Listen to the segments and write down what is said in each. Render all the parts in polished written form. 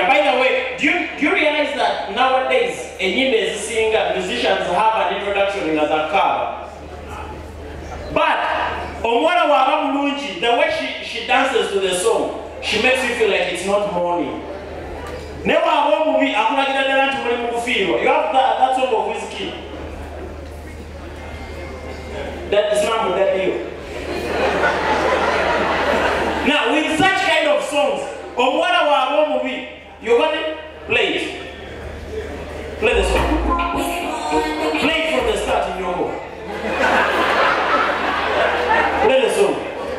Yeah, by the way, do you realize that nowadays a singer, musicians have an introduction in the car? But Omwana Waba Mulungi, the way she dances to the song, she makes you feel like it's not morning. Never a movie, you have that song of whiskey. That is not that deal. Now, with such kind of songs, Omwana Waba movie, you're going to play it. Play the song. Play it from the start in your home. Play the song.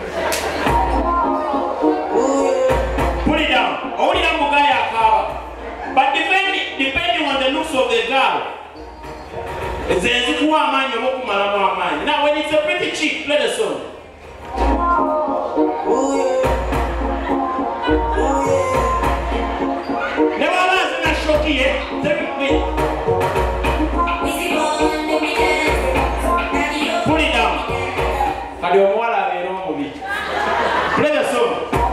Put it down. Only a mugaya power. But depending on the looks of the girl, now when it's a pretty chick, play the song. Never last in a shocky, put it down. Play the song.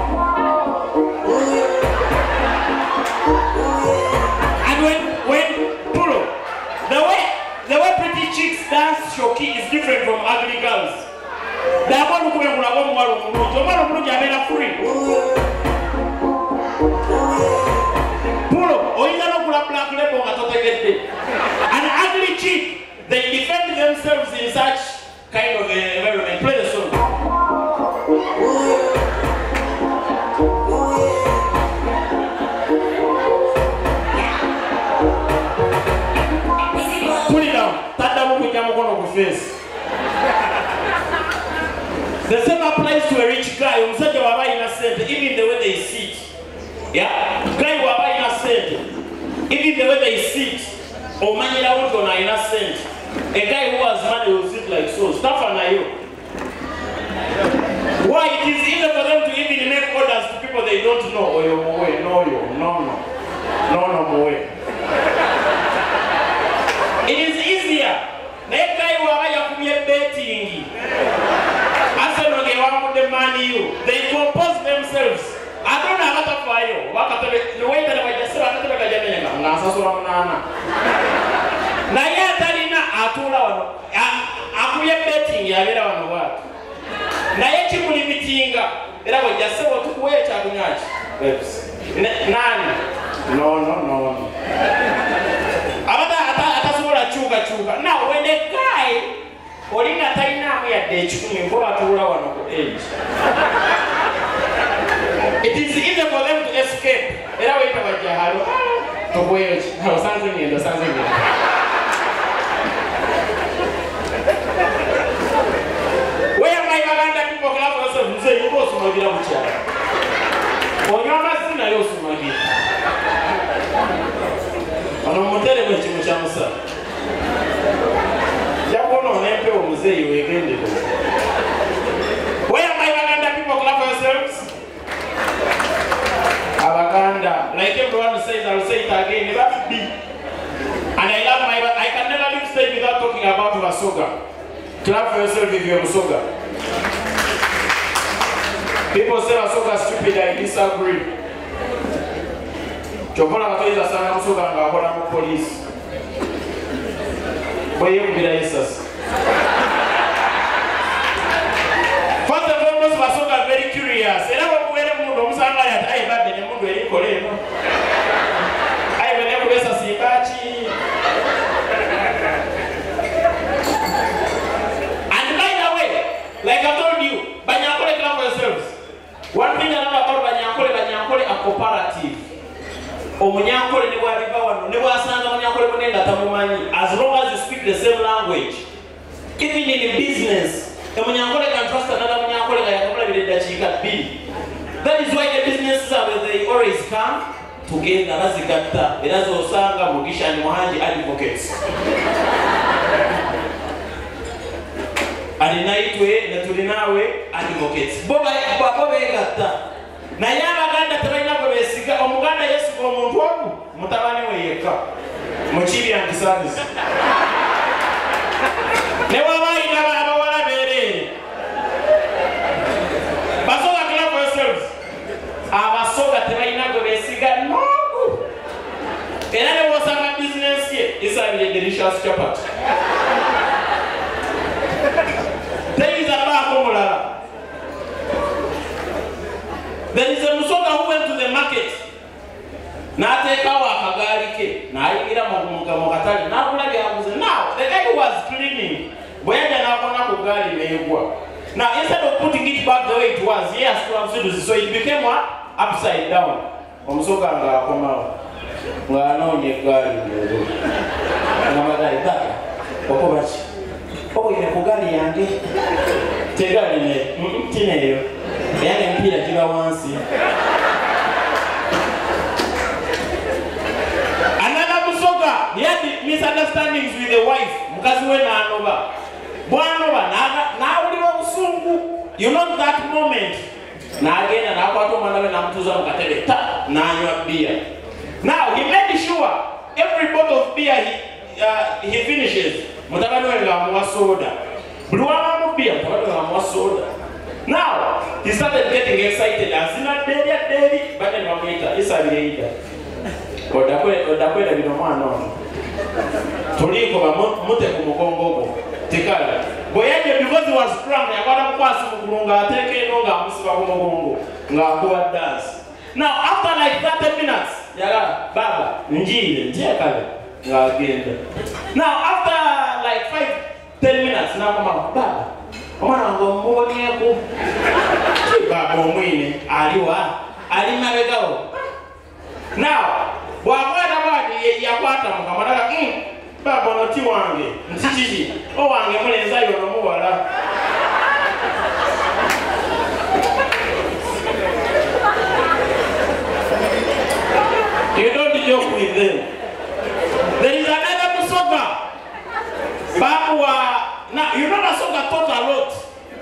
And when Puro, the way pretty chicks dance shoki is different from ugly girls. They are going to come free. Puro, an ugly chick, they defend themselves in such kind of environment. Play the song. Put it down. Face. The same applies to a rich guy. Even the way they sit. Yeah? Guy who are innocent. Even the way they sit. Or money out on innocent. A guy who has money will sit like so. Stuff on you. Why? It is easier for them to even make orders to people they don't know. Oh, yo, no. It is easier. That guy who are betting. The money they compose themselves. I don't know what to fire. The way that I just said, betting. No. Now, when the guy Olina taina ya dechumi mboa tuula wano age. It is easy for them to escape. Era wita wajahalo. Toboyeji. No, sanzini. Where my Uganda people clap themselves, say you go sumagira buchara. Onyama sina yo sumagira. Ano mutele mwe chimuchamusa. Where are my Uganda people clap yourselves? Abaganda, like everyone says, I'll say it again, never be. And I can never leave stage without talking about Wasoga. Clap for yourself if you're Wasoga. People say Wasoga is stupid, I disagree. Chokola Matoiza Sana Wasoga and Wahola police. Why you be Jesus? First of all, most Wasoga are very curious. And I want to wear a mood of Sangaya. I have been a mood where you call it. I will never wear a Sibachi. And by the way, like I told you, Banyakole clap for yourselves. One thing I know about Banyakole a cooperative. As long as you speak the same language, even in business, can trust another that is why the businesses they always come together as a gata. It has Osanga, Mugisha, and Mohanji advocates. And in night way, the Turinawe advocates. Boba Gata. Nayama Ganda Traina Bobesica, Omuganda, yes, from Montuaku, Mutabani Wayeka, Mochibi and the service. Never mind, never bere. Basoga clap yourselves. Abasoga Traina Bobesica, no. It's a delicious chapati. There is a bar. There is a Musoga who went to the market. Now take our Kagarike. Now the guy who was cleaning, where the Nakona may work. Now instead of putting it back the way it was, yes, so it became what? Upside down. Musoga come out. Well, no, you're going. Oh, you're Pugari Yangi. Take out in it. Teenager. Yang mpira kila wansi. Another Musoga, he had misunderstandings with the wife. Mukazi we na anova. Bwanova na uliwa usungu. You know that moment. Na agenda na kwa mwana na mtuza mkatele ta na anywa beer. Now he made sure every bottle of beer he finishes. Mutabano nga mwa soda. Bluwa mu beer, mutabano nga mwa soda. Now, he started getting excited. As in a daily, but then it's a later. Or the Binomano. Toliko, Mutekumogongo, Tikala. Boyaje, because he was drunk, I got a pass from Lunga, take no Gamusagongo, Ngakua dance. Now, after like 30 minutes, Yaga, Baba, Njil, Jacka, now, after like 5-10 minutes, now come out, Baba. Mwana ngomoni yako baba mwini aliwa alimabegao now bwabana badi yakwata mukamana baba noti wange ntiki o wange mulenza yono muwala you don't joke with them. There is another Musoga Baba. Now, you know that song that taught a lot.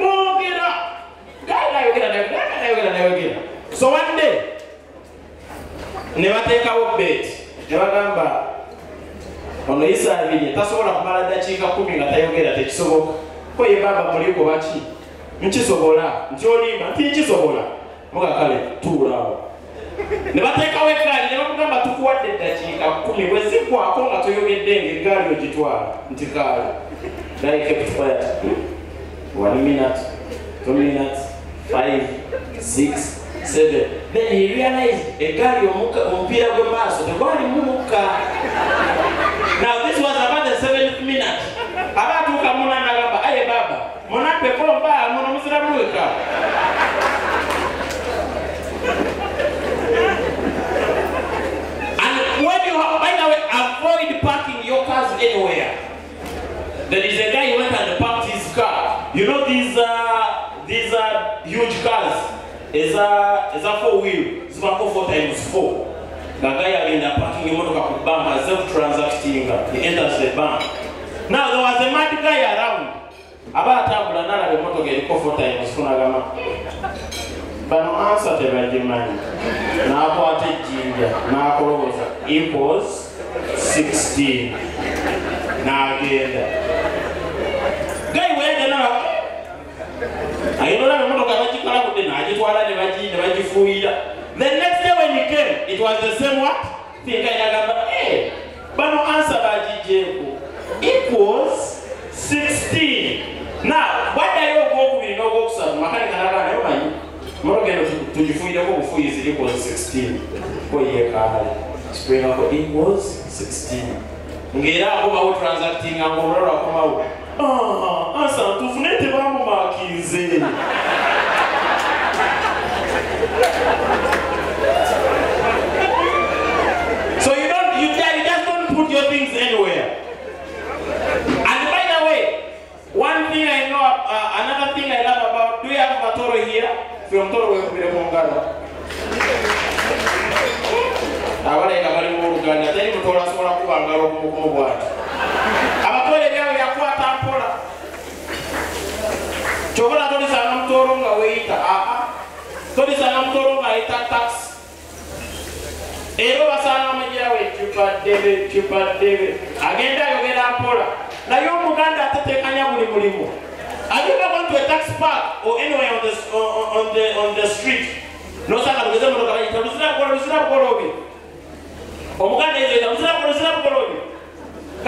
So one day, never take our bed. Never remember. On the Israel video, that's all of Maladachi cooking at Tayogeda takes so. For your Baba Moliko Bachi, Michisobola, Jolly, Matichisobola, Mogakale, 2 hours. Never take away guy, never remember to what did that she can put me with Zipo, Akonga to you again, Gario Jitua, Ntikal. Then he kept quiet. 1 minute, 2 minutes, 5, 6, 7. Then he realized a guy Mumpira Gomaso, the body Muka. Now this was about the 7th minute. About to come on Nagaba, Aye Baba, Monape Pomba, Monomusra Muka. And when you, by the way, avoid parking your cars anywhere. There is a guy who went and parked his car. You know these huge cars. It's a 4-wheel. It's about 4x4. The guy in the parking motor bank self-transacting. He enters the bank. Now there was a mad guy around. About a banana the motor get 4x4. But no answer to the demand. Now what it ginger. Now impulse 16. Now again. Guy went now. I know that the next day when he came, it was the same what? Hey, but no answer by DJ. Equals 16. Now, what are you going to go some mechanical? Morgan to you for is equals 16. For your car, spring up equals 16. Ngera ko transacting and come out. Asa tufunete bamu makize. So you just don't put your things anywhere. And by the way, one thing I know, another thing I love about, do you have Matoro here? From Toro we have Mongada. Awale kabali Mongada, tell him to us what I want. Abatole leo ya kwa tampola. Chokola toli sana mtoro nga weita. Toli sana mtoro nga ita tax. Ero basana mejawe chupa debe. Agenda yogera ampola. Na yo muganda atatekanya buli mulimo. Have you ever gone to a tax park or anywhere on the street? No sana kugeza mtoka kaita. Usina koroge. Omuganda ile usina koroge.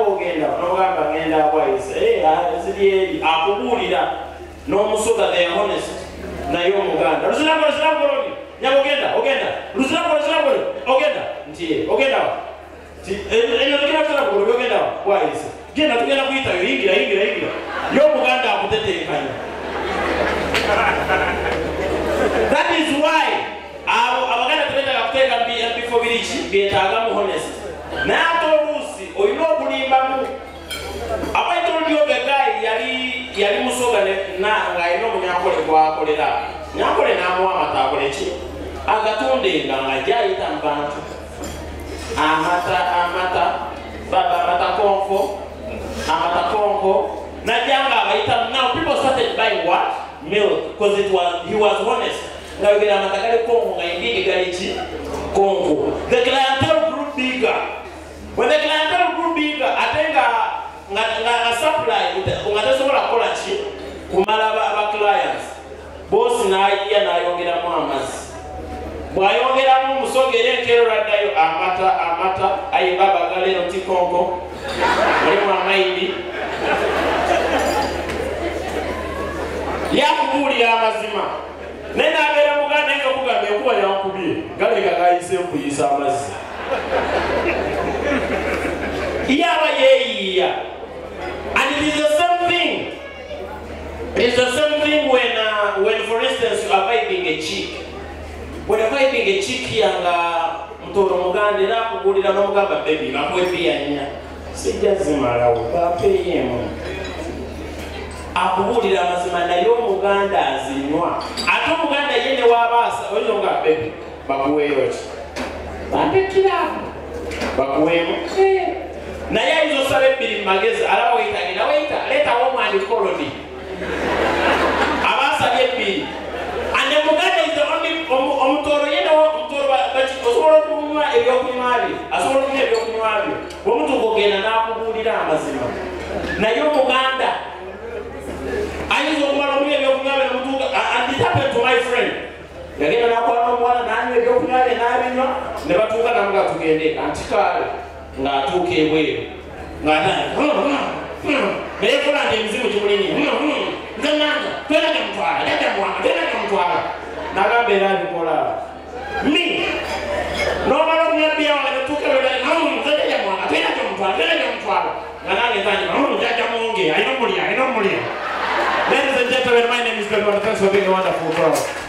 ogenda n'ogamba ngenda bwayise ziri akubulira n'omusoga they are honest naye omuganda luzirambo nyabogenda ogenda nti ogenda enyo zikirazirabolo byogenda bwayise genda tugenda kuyitayo yingira y'omuganda akuteteekanya. That is why abaganda tebetaaga kuteeka bifo biriki byetaagamu honest naye ate oluusi olina okulimbamu. I told you the guy yali musoga ng'alina omunyankole gwakolera nyankole n'amuwa amata akole ki agatundenga ng'ajja ayita mu bantu amata konko najja ng'abayita. Now people started buying what? Milk, because he was honest. Ngayogera amata gali konko ng'endigi gali ki konko. The clientele grew bigger. When the clientele grew bigger, ate nga supply ungatesobola kukola ki kumala aba clients. Boss n'ayongeramu amazzi. Bw'ayongeramu omusoga era enkeero lwaddayo amata aye baba galero tikonko mulimu amayini yakubuulira amazima naye n'abeera muganda naye ng'okugamba enkuba yankubye galeka gayise nkuyisa amazzi yaba yeeyiiya. And it is the same thing. It is the same thing when for instance you are vibing a chick. When you're vibing a chick yanga mtoro muganda era akugulira n'omugamba baby bakuwe bia nnya sijazimalawo bapeyemu akubulira amazima naye omuganda azinywa ate omuganda ye ne wabaasa oyinza nga baby bakuweeyo ki bandekiraako bakuweemu naye ayinza osaba ebbiri mu magezi alaba weyitagira leetawo omwandikolodi abaasabye ebbiri. And the muganda is the only omutoro yenewo omutoro osobola okunywa ebyokunywa bye asobola okunywa ebyokunywa bye omuntu ogenda n'akubuulira amazima naye omuganda ayinza okumala okunywa ebyokunywa bye nomutuuka. And it happened to my friend yagenda n'akwala omuwala n'anywa ebyokunywa bye n'abinywa ne batuuka namuga tugende antikaale ng'atuuka ebweru ng'atandika naye kola nti emizimu gimulinye nze nanga twena gyamutwala n'agamba era abikola mi n'omala okunywa bbiya wange netuuka nze gyamwanga twena gyamutwala nga nange ntandika jajjamunge alina omulya. Ladies and gentlemen, my name is Galwana. Thanks for being a wonderful crowd.